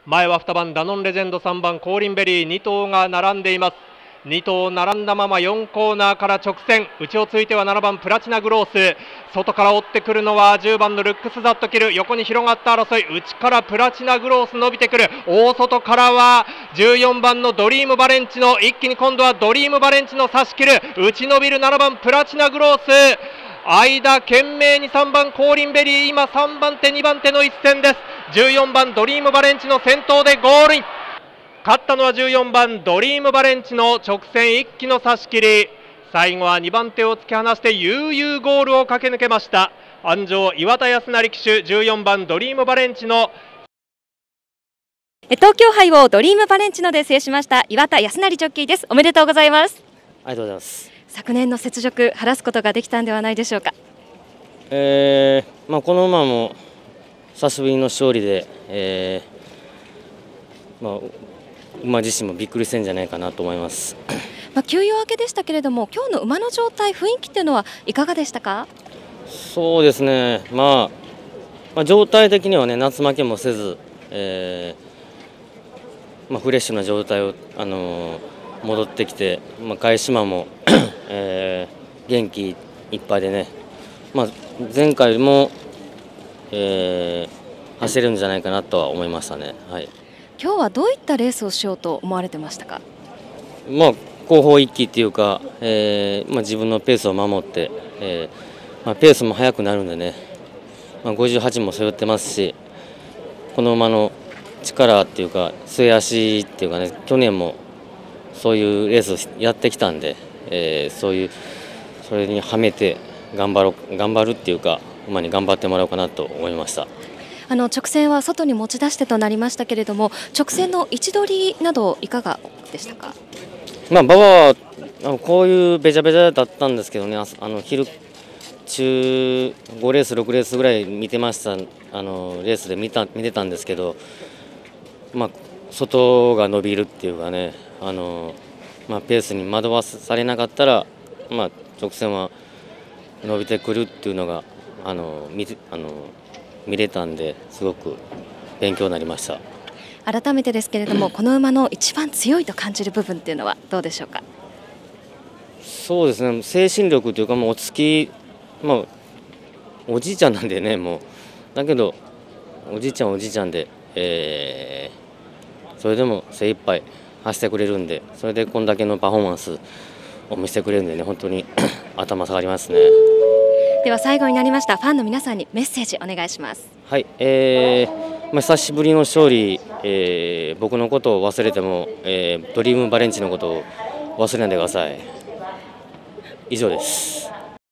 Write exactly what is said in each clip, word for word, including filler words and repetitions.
前はにばんダノンレジェンド、さんばんコーリンベリー、に頭が並んでいます。に頭並んだままよんコーナーから直線、内をついてはななばんプラチナグロース、外から追ってくるのはじゅうばんのルックスザットキル、横に広がった争い、内からプラチナグロース伸びてくる、大外からはじゅうよんばんのドリームバレンチノ、一気に今度はドリームバレンチノ差し切る、内伸びるななばんプラチナグロース、間懸命にさんばんコーリンベリー、今さんばん手にばん手の一戦です。じゅうよんばんドリームバレンチノ先頭でゴールイン。勝ったのはじゅうよんばんドリームバレンチノ、直線一気の差し切り、最後はにばん手を突き放して悠々ゴールを駆け抜けました。安城岩田康成騎手、じゅうよんばんドリームバレンチノ。 東京杯をドリームバレンチノで制しました岩田康成ジョッキーです。おめでとうございます。 ありがとうございます。 昨年の雪辱晴らすことができたんではないでしょうか。 えーまあ、この馬も久しぶりの勝利で、えーまあ、馬自身もびっくりしてんじゃないかなと思います。 まあ、休養明けでしたけれども、今日の馬の状態、雰囲気というのはいかがでしたか。 そうですね、まあ、まあ状態的にはね、夏負けもせず、えーまあ、フレッシュな状態を、あのー、戻ってきて、まあ、返し馬も、えー、元気いっぱいでね、まあ、前回も、えー、走れるんじゃないかなとは思いましたね。はい、 今日はどういったレースをしようと思われてましたか。 まあ、後方一気っていうか、えーまあ、自分のペースを守って、えーまあ、ペースも速くなるんでね、まあ、ごじゅうはちも背負ってますし、この馬の力っていうか末足っていうかね、去年もそういうレースをやってきたんで、えー、そういうそれにはめて頑張ろう頑張るっていうか、馬に頑張ってもらおうかなと思いました。 あの直線は外に持ち出してとなりましたけれども、直線の位置取りなどいかがでしたか。 まあ、馬場はこういうべちゃべちゃだったんですけどね、あの昼中ごレースろくレースぐらい見てました。あのレースで見た見てたんですけど、まあ、外が伸びるっていうかね、あの、まあ、ペースに惑わされなかったら、まあ、直線は伸びてくるっていうのがあの 見, あの見れたんで、すごく勉強になりました。 改めてですけれども、この馬の一番強いと感じる部分っていうのはどうでしょうか。 そうですね、精神力というか、もう落ち着き、まあ、おじいちゃんなんでね、もうだけどおじいちゃんはおじいちゃんで、えー、それでも精一杯走ってくれるんで、それでこんだけのパフォーマンスを見せてくれるんでね、本当に頭下がりますね。 では最後になりました、ファンの皆さんにメッセージお願いします。 はい、えーまあ、久しぶりの勝利、えー、僕のことを忘れても、えー、ドリームバレンチのことを忘れないでください。以上です。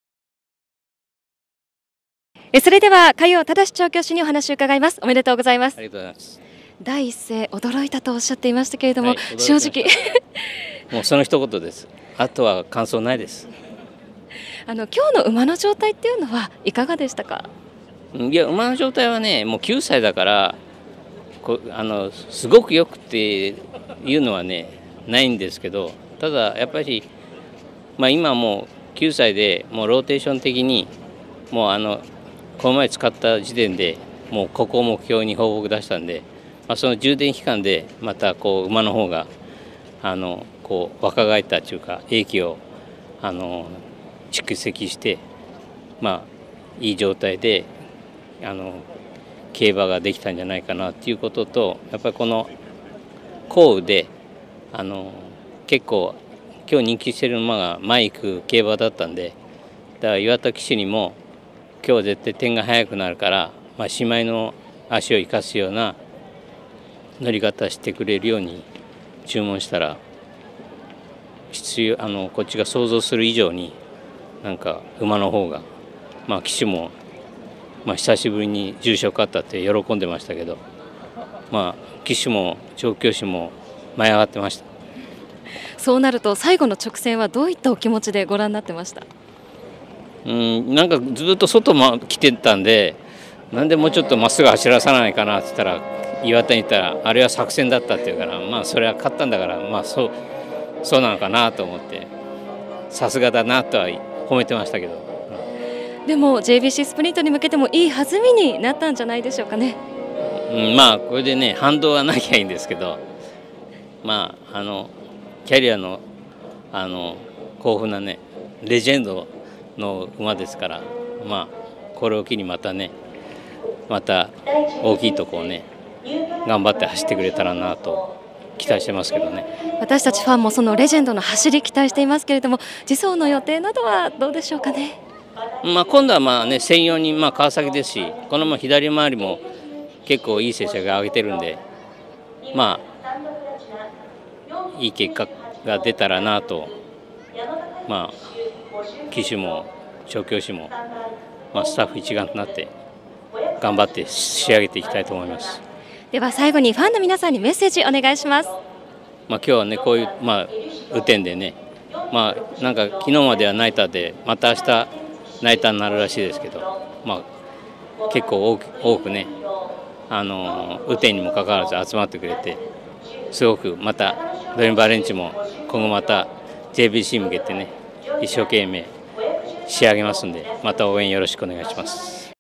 えそれでは加陽正調教師にお話を伺います。おめでとうございます。 ありがとうございます。 第一声驚いたとおっしゃっていましたけれども、 はい、 正直もうその一言です。あとは感想ないです。 あの今日の馬の状態っていうのはいかがでしたか。 いや、馬の状態はね、もうきゅうさいだからこあのすごくよくっていうのはねないんですけど、ただやっぱり、まあ、今もうきゅうさいでもうローテーション的にもうあのこの前使った時点でもうここを目標に報告出したんで、まあ、その充電期間でまたこう馬の方があのこう若返ったというか、英気をあの蓄積して、まあ、いい状態であの競馬ができたんじゃないかなっていうことと、やっぱりこの降雨であの結構今日人気してる馬が前行く競馬だったんで、だから岩田騎手にも今日は絶対点が速くなるから、まあ、しまいの足を生かすような乗り方してくれるように注文したら、必要あのこっちが想像する以上になんか馬の方が、まあ、騎手も、まあ、久しぶりに重賞勝ったって喜んでましたけど、まあ、騎手も調教師も舞い上がってました。 そうなると最後の直線はどういったお気持ちでご覧になってました。 うんなんかずっと外も来てたんで、なんでもうちょっとまっすぐ走らさないかなって言ったら、岩田に言ったらあれは作戦だったって言うから、まあそれは勝ったんだから、まあそうそうなのかなと思って、さすがだなとは褒めてましたけど、 でも ジェイビーシー スプリントに向けてもいい弾みになったんじゃないでしょうかね。 うん、まあこれでね反動がなきゃいいんですけど、まああのキャリアのあの豊富なねレジェンドの馬ですから、まあこれを機にまたねまた大きいとこをね頑張って走ってくれたらなと期待してますけどね。 私たちファンもそのレジェンドの走り期待していますけれども、次走の予定などはどうでしょうかね。 まあ今度はまあね専用にまあ川崎ですし、このまま左回りも結構いい成績を上げてるんで、まあいい結果が出たらなと、まあ騎手も調教師も、まあ、スタッフ一丸となって頑張って仕上げていきたいと思います。 では最後にファンの皆さんにメッセージお願いします。 まあ今日はねこういうまあ雨天でね、まあなんか昨日まではナイターでまた明日ナイターになるらしいですけど、まあ結構多く多くねあの雨天にもかかわらず集まってくれて、すごくまたドリームバレンチも今後また ジェイビーシー 向けてね一生懸命仕上げますんで、また応援よろしくお願いします。